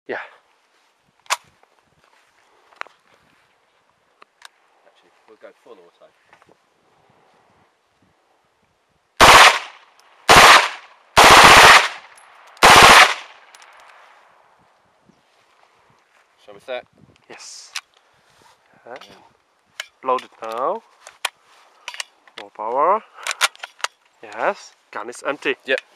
Yeah. Actually, we'll go full auto. Shall we set? Yes. And load it now. More power. Yes. Gun is empty. Yep.